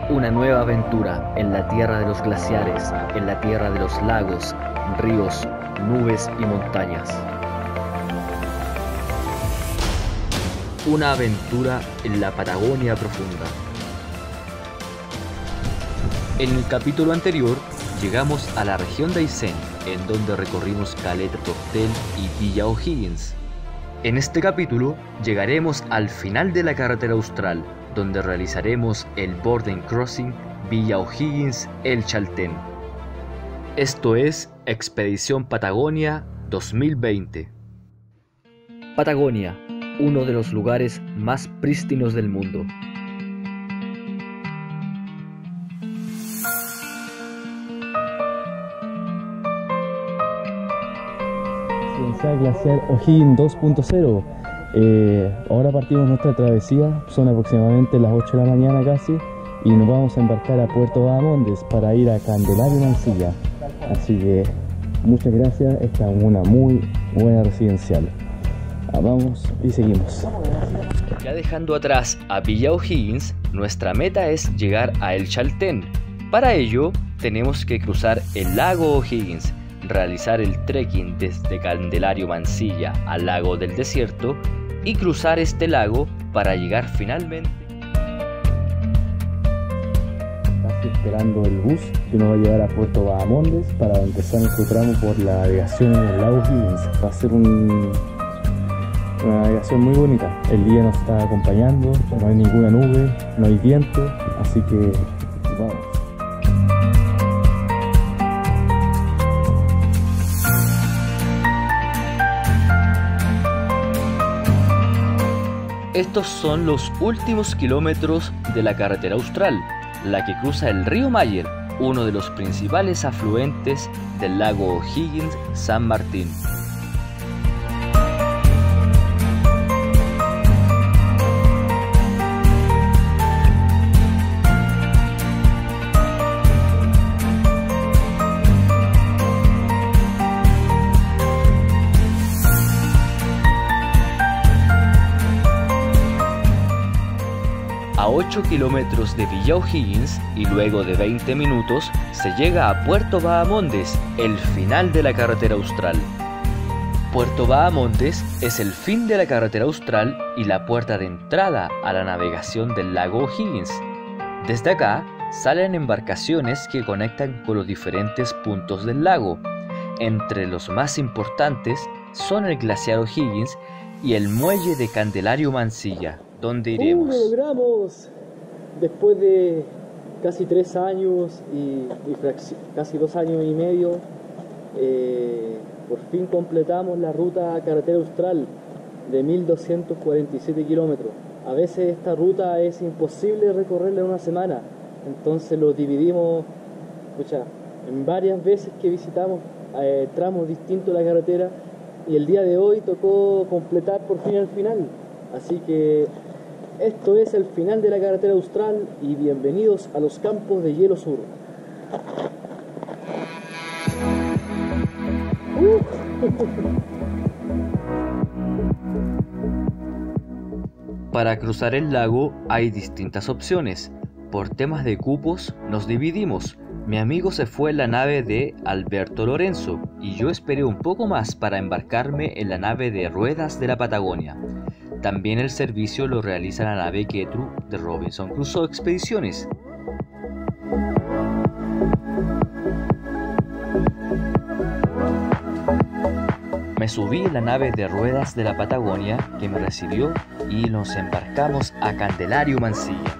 Una nueva aventura en la tierra de los glaciares, en la tierra de los lagos, ríos, nubes y montañas. Una aventura en la Patagonia profunda. En el capítulo anterior llegamos a la región de Aysén, en donde recorrimos Caleta Portel y Villa O'Higgins. En este capítulo llegaremos al final de la carretera austral, donde realizaremos el Boarding Crossing Villa O'Higgins El Chaltén. Esto es Expedición Patagonia 2020. Patagonia, uno de los lugares más prístinos del mundo. Residencial Glaciar O'Higgins 2.0. Ahora partimos nuestra travesía, son aproximadamente las 8 de la mañana casi, y nos vamos a embarcar a Puerto Bahamondes para ir a Candelario Mansilla. Así que muchas gracias, esta es una muy buena residencial. Vamos y seguimos. Ya dejando atrás a Villa O'Higgins, nuestra meta es llegar a El Chaltén. Para ello tenemos que cruzar el lago O'Higgins, realizar el trekking desde Candelario Mansilla al lago del desierto y cruzar este lago para llegar finalmente. Casi esperando el bus que nos va a llevar a Puerto Bahamondes para empezar nuestro tramo por la navegación en el lago O'Higgins. Va a ser una navegación muy bonita. El día nos está acompañando, no hay ninguna nube, no hay viento, así que vamos. Estos son los últimos kilómetros de la carretera austral, la que cruza el río Mayer, uno de los principales afluentes del lago O'Higgins San Martín. A 8 kilómetros de Villa O'Higgins y luego de 20 minutos se llega a Puerto Bahamondes, el final de la carretera austral. Puerto Bahamondes es el fin de la carretera austral y la puerta de entrada a la navegación del lago O'Higgins. Desde acá salen embarcaciones que conectan con los diferentes puntos del lago. Entre los más importantes son el glaciar O'Higgins y el muelle de Candelario Mansilla, donde iremos. Lo logramos después de casi 3 años y casi 2 años y medio. Por fin completamos la ruta carretera austral de 1247 kilómetros. A veces esta ruta es imposible recorrerla en una semana, entonces lo dividimos en varias veces que visitamos tramos distintos de la carretera, y el día de hoy tocó completar por fin el final. Así que esto es el final de la carretera austral y bienvenidos a los campos de hielo sur. Para cruzar el lago hay distintas opciones. Por temas de cupos nos dividimos. Mi amigo se fue en la nave de Alberto Lorenzo y yo esperé un poco más para embarcarme en la nave de ruedas de la Patagonia. También el servicio lo realiza la nave Quetru de Robinson Crusoe Expediciones. Me subí en la nave de ruedas de la Patagonia que me recibió y nos embarcamos a Candelario Mansilla.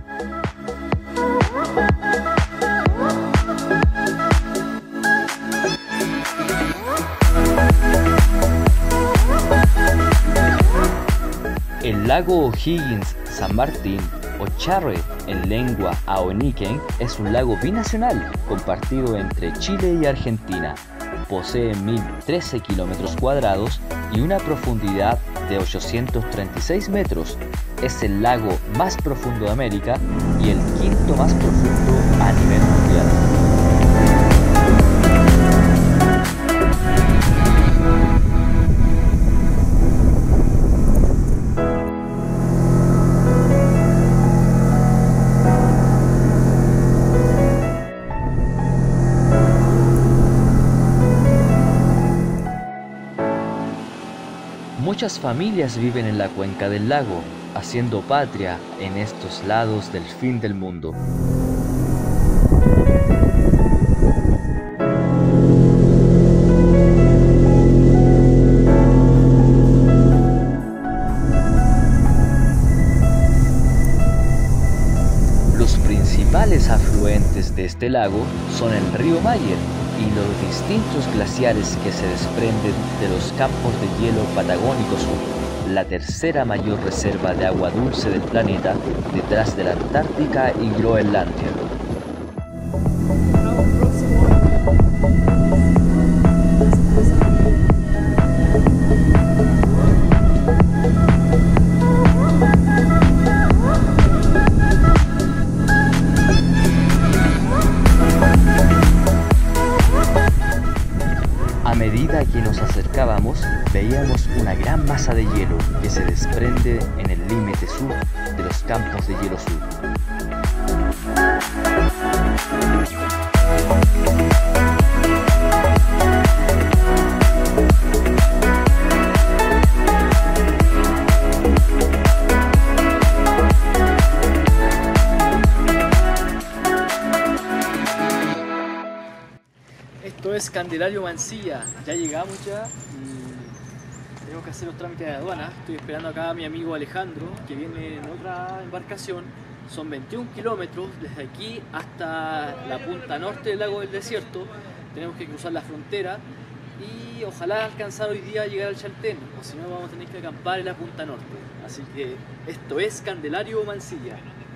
El lago O'Higgins San Martín, o Charre en lengua ahoniquen, es un lago binacional compartido entre Chile y Argentina. Posee 1013 kilómetros cuadrados y una profundidad de 836 metros. Es el lago más profundo de América y el quinto más profundo a nivel mundial. Muchas familias viven en la cuenca del lago, haciendo patria en estos lados del fin del mundo. Los principales afluentes de este lago son el río Mayer y los distintos glaciares que se desprenden de los campos de hielo patagónico sur, la tercera mayor reserva de agua dulce del planeta detrás de la Antártica y Groenlandia. A medida que nos acercábamos, veíamos una gran masa de hielo que se desprende en el límite sur de los campos de hielo sur. Esto es Candelario Mansilla, ya llegamos ya, tenemos que hacer los trámites de aduana. Estoy esperando acá a mi amigo Alejandro, que viene en otra embarcación. Son 21 kilómetros desde aquí hasta la punta norte del lago del desierto. Tenemos que cruzar la frontera y ojalá alcanzar hoy día a llegar al Chaltén, o si no vamos a tener que acampar en la punta norte. Así que esto es Candelario Mansilla.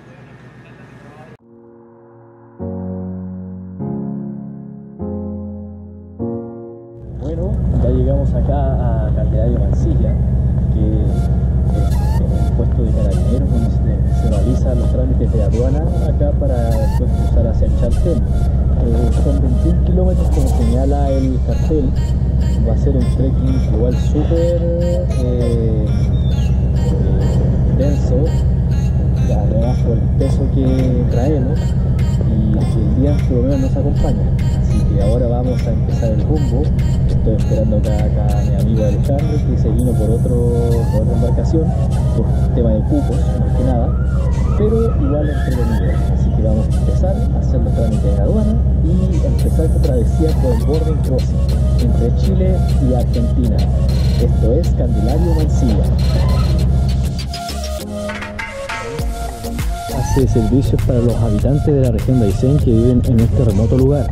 Bueno, ya llegamos acá a Candelario Mansilla, que es el puesto de carabineros donde se realizan los trámites de aduana acá para después cruzar hacia el Chaltén. Son 21 kilómetros como señala el cartel. Va a ser un trekking igual súper denso, además por el peso que traemos y que el día por lo menos nos acompaña. Así que ahora vamos a empezar el rumbo. Estoy esperando acá a mi amigo Alejandro, que se vino por otra embarcación, por tema de cupos, más que nada, pero igual entretenido. Así que vamos a empezar a hacer los trámites de aduana y empezar esta travesía por el Boarding Crossing entre Chile y Argentina. Esto es Candelario Mansilla. Hace servicios para los habitantes de la región de Aysén que viven en este remoto lugar.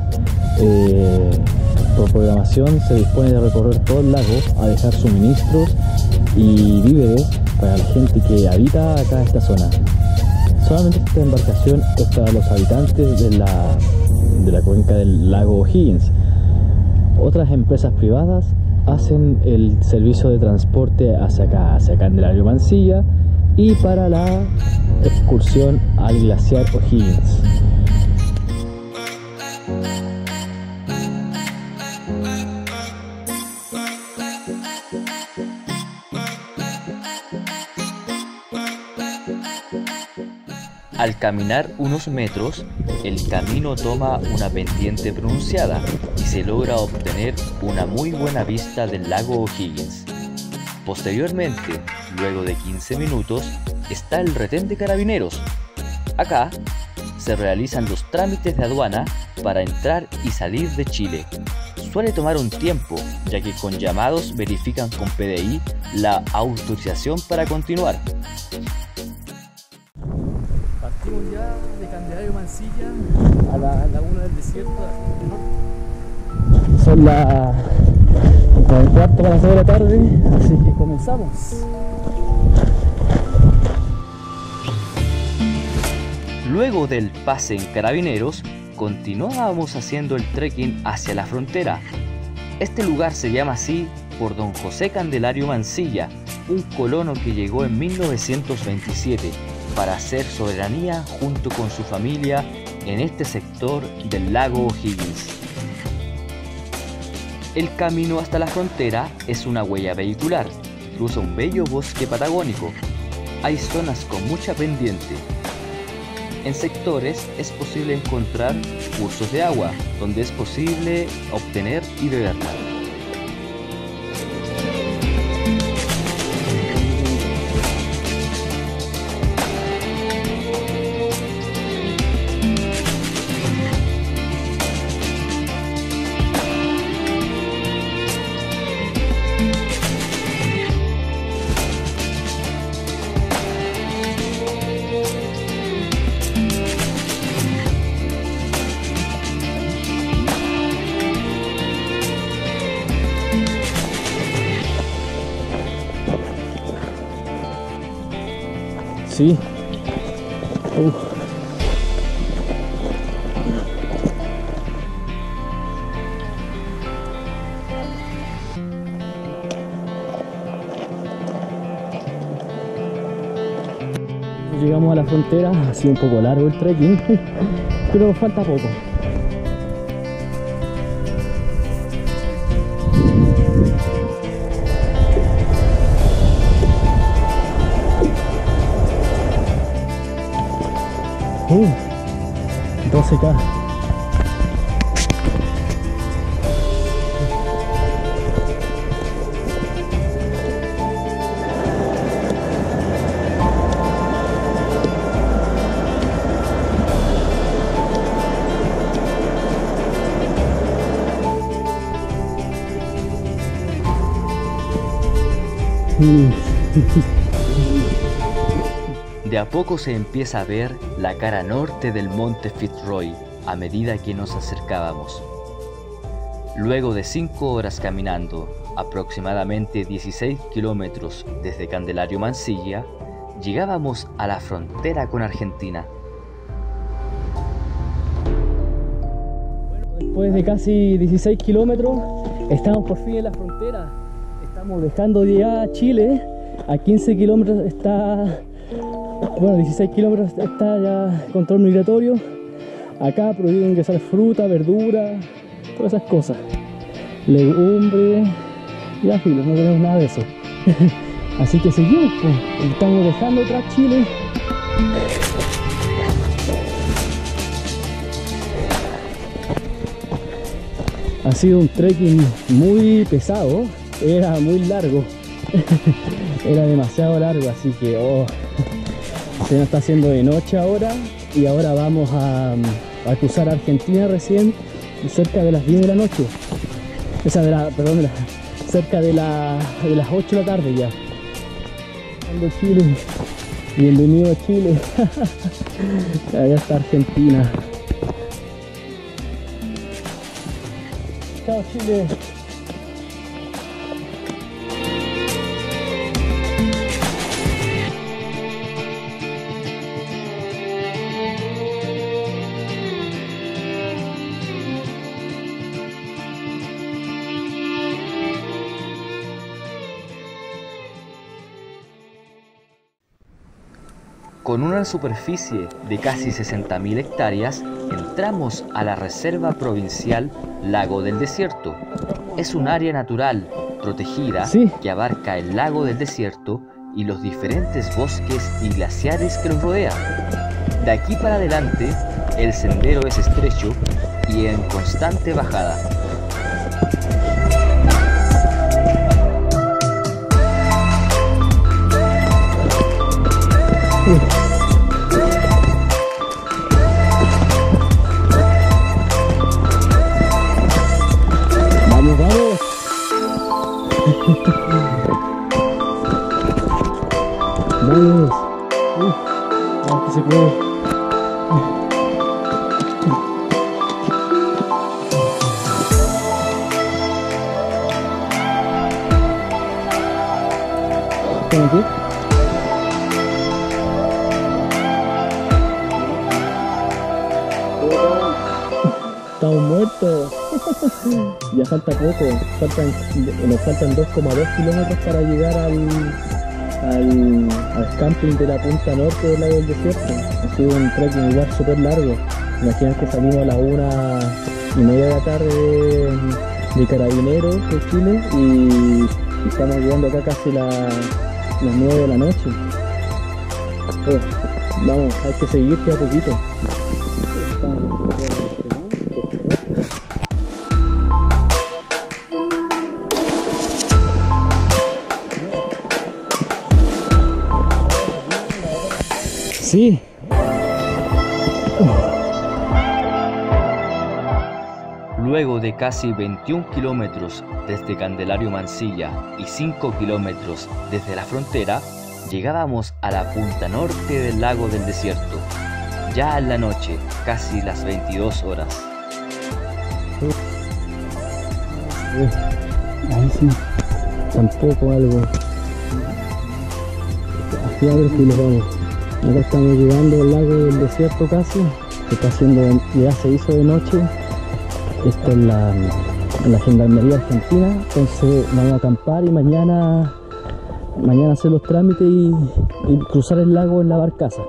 Por programación se dispone de recorrer todo el lago a dejar suministros y víveres para la gente que habita acá esta zona. Solamente esta embarcación es para los habitantes de la cuenca del lago O'Higgins. Otras empresas privadas hacen el servicio de transporte hacia acá, hacia Candelario Mansilla, y para la excursión al glaciar O'Higgins. Al caminar unos metros, el camino toma una pendiente pronunciada y se logra obtener una muy buena vista del lago O'Higgins. Posteriormente, luego de 15 minutos, está el retén de carabineros. Acá se realizan los trámites de aduana para entrar y salir de Chile. Suele tomar un tiempo, ya que con llamados verifican con PDI la autorización para continuar. Partimos ya de Candelario Mansilla a la laguna del desierto de la Argentina Norte. Son las 4:15 para las 2 de la tarde, así que comenzamos. Luego del pase en Carabineros, continuábamos haciendo el trekking hacia la frontera. Este lugar se llama así por don José Candelario Mansilla, un colono que llegó en 1927 para hacer soberanía junto con su familia en este sector del lago O'Higgins. El camino hasta la frontera es una huella vehicular, cruza un bello bosque patagónico. Hay zonas con mucha pendiente. En sectores es posible encontrar cursos de agua, donde es posible obtener y beberla. sí. Llegamos a la frontera, ha sido un poco largo el trekking, pero falta poco. Uh, 12K. De a poco se empieza a ver la cara norte del monte Fitzroy a medida que nos acercábamos. Luego de 5 horas caminando, aproximadamente 16 kilómetros desde Candelario Mansilla, llegábamos a la frontera con Argentina. Después de casi 16 kilómetros, estamos por fin en la frontera. Estamos dejando ya Chile. A 15 kilómetros está, bueno, 16 kilómetros está ya control migratorio. Acá prohíben ingresar fruta, verdura, todas esas cosas. Legumbre, ya filo, no tenemos nada de eso. Así que seguimos, pues. Estamos dejando atrás Chile. Ha sido un trekking muy pesado, era muy largo. Era demasiado largo, así que se nos está haciendo de noche ahora. Y ahora vamos a cruzar Argentina recién, cerca de las 10 de la noche. Cerca de las 8 de la tarde ya. Chile. Bienvenido a Chile. Allá está Argentina. Chao Chile. Con una superficie de casi 60.000 hectáreas, entramos a la Reserva Provincial Lago del Desierto. Es un área natural protegida que abarca el lago del desierto y los diferentes bosques y glaciares que los rodean. De aquí para adelante, el sendero es estrecho y en constante bajada. Vamos, vamos. Vamos. Vamos que se puede. ¿Estamos aquí? Estamos muertos. Ya falta poco, nos faltan 2,2 kilómetros para llegar al camping de la punta norte del lago del desierto. Ha sido un trekking igual súper largo. Imagínate que salimos a las 1:30 de la tarde de Carabineros de Chile y estamos llegando acá casi las 9 de la noche. Vamos, hay que seguir que a poquito. Sí. Luego de casi 21 kilómetros desde Candelario Mansilla y 5 kilómetros desde la frontera, llegábamos a la punta norte del lago del desierto, ya en la noche, casi las 22 horas. Ahí sí, tampoco algo. Así a ver si nos vamos. Acá estamos llegando al lago del desierto casi. Se está haciendo, ya se hizo de noche. Esto es la Gendarmería Argentina. Entonces vamos a acampar y mañana hacer los trámites y cruzar el lago en la barcaza.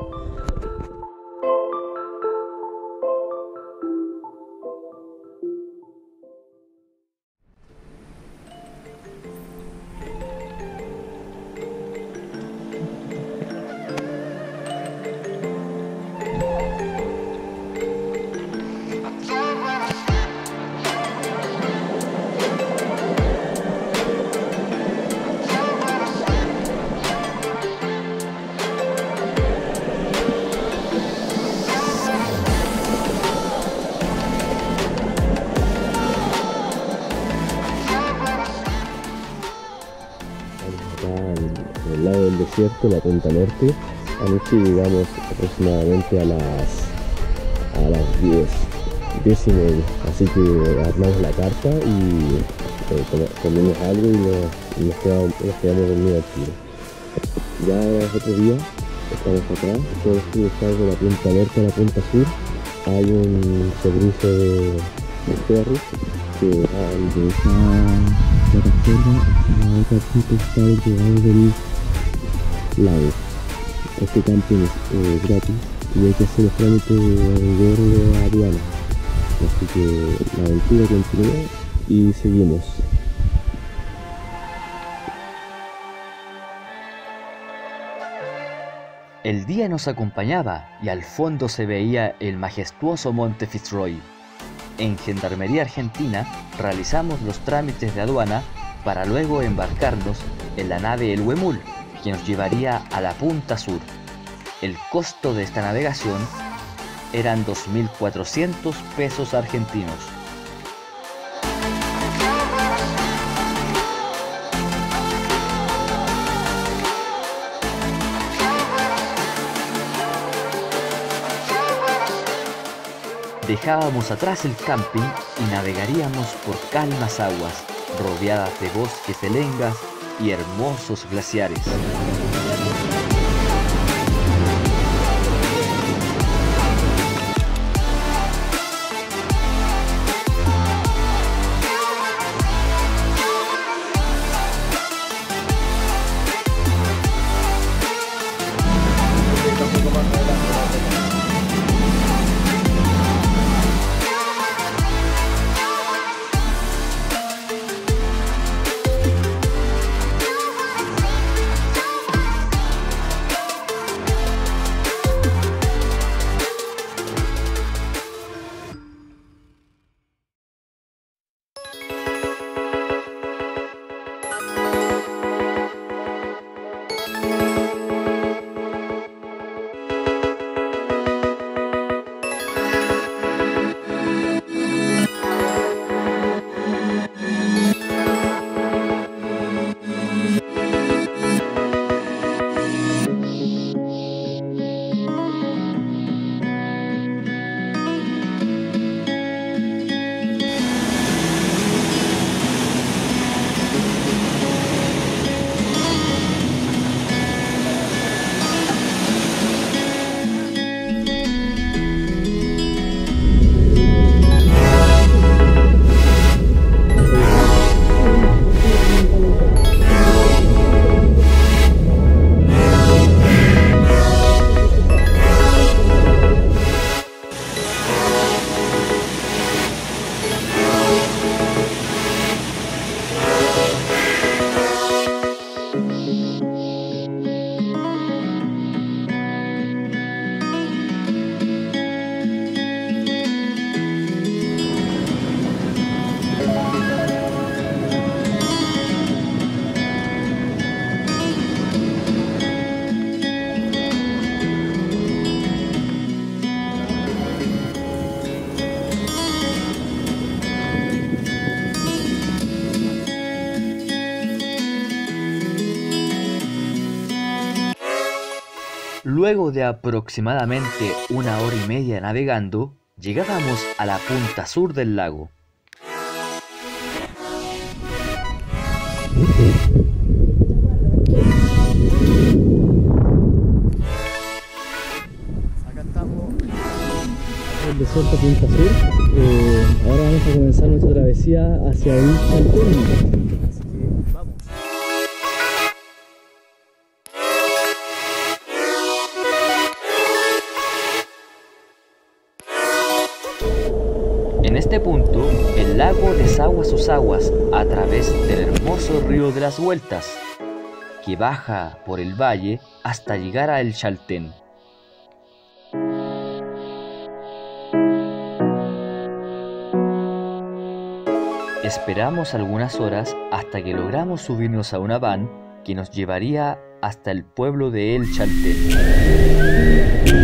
En el lado del desierto, la punta norte. Anoche llegamos aproximadamente a las 10:30, así que armamos la carpa y comimos algo y nos quedamos dormidos al tiro. Ya es otro día, estamos acá, todo esto está de la punta norte a la punta sur. Hay un servicio de ferry que va de esa plataforma a la otra punta está llegado del lago. Este camping es gratis y hay que hacer los trámites de aduana. Así que la aventura continúa y seguimos. El día nos acompañaba y al fondo se veía el majestuoso Monte Fitzroy. En Gendarmería Argentina realizamos los trámites de aduana para luego embarcarnos en la nave El Huemul, que nos llevaría a la punta sur. El costo de esta navegación eran 2.400 pesos argentinos. Dejábamos atrás el camping y navegaríamos por calmas aguas, rodeadas de bosques de lengas y hermosos glaciares. Luego de aproximadamente 1 hora y media navegando, llegábamos a la punta sur del lago. del desierto Punta Sur. Ahora vamos a comenzar nuestra travesía hacia el Chaltén. Así que vamos. En este punto, el lago desagua sus aguas a través del hermoso río de las Vueltas, que baja por el valle hasta llegar a El Chaltén. Esperamos algunas horas hasta que logramos subirnos a una van que nos llevaría hasta el pueblo de El Chaltén.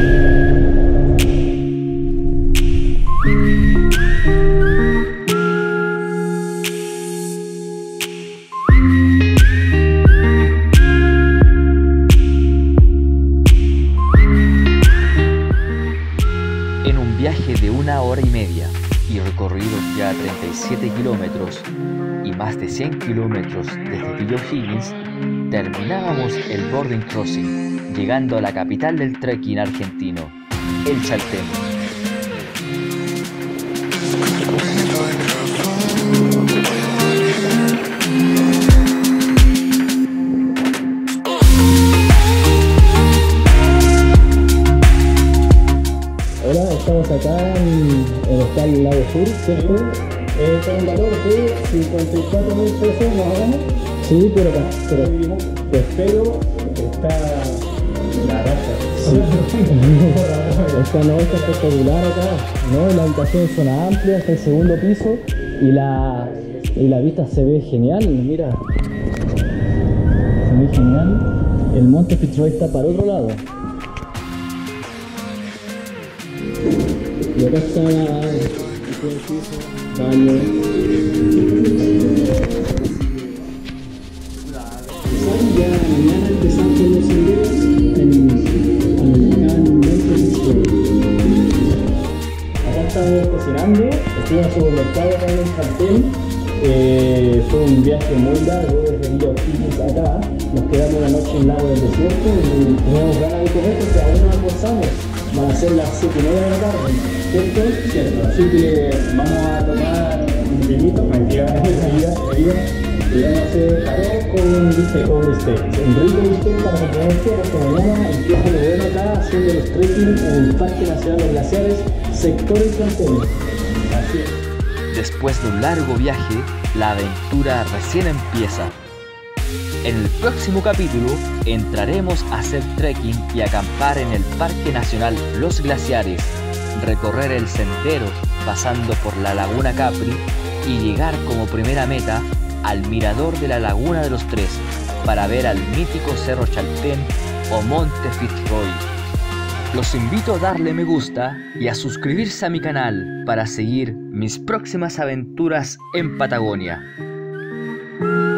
En un viaje de 1 hora y media y recorridos ya 37 kilómetros y más de 100 kilómetros desde Villa O'Higgins, terminábamos el boarding crossing, llegando a la capital del trekking argentino, El Chaltén. Hola, estamos acá en el Hostal Lago Sur, ¿cierto? Con un valor de 54.000 pesos más o menos. Sí, pero Pero está la raza. sí. Esta no está espectacular acá, ¿no? Las habitaciones son amplias, hasta el segundo piso y la vista se ve genial, mira. Se ve genial. El monte Fitzroy está para otro lado. Y acá está el piso, baño. Ya mañana empezamos con los senderos acá en Monte Fitzroy. Acá estamos cocinando, estuvimos en supermercado acá en el Chaltén. Fue un viaje muy largo desde Villa O'Higgins acá. Nos quedamos una noche en el lago del desierto y teníamos ganas de comer porque aún no almorzamos. Van a ser las 7:30 de la tarde, ¿cierto? Cierto. Así que vamos a tomar un vinito, bebida. Y vamos a hacer arroz con bistec o bistec. Un rico bistec para acompañarte porque mañana empieza lo bueno acá haciendo los trekking en el Parque Nacional de Glaciares, sector El Chaltén. Así es. Después de un largo viaje, la aventura recién empieza. En el próximo capítulo entraremos a hacer trekking y acampar en el Parque Nacional Los Glaciares, recorrer el sendero pasando por la Laguna Capri y llegar como primera meta al mirador de la Laguna de los Tres para ver al mítico Cerro Chaltén o Monte Fitzroy. Los invito a darle me gusta y a suscribirse a mi canal para seguir mis próximas aventuras en Patagonia.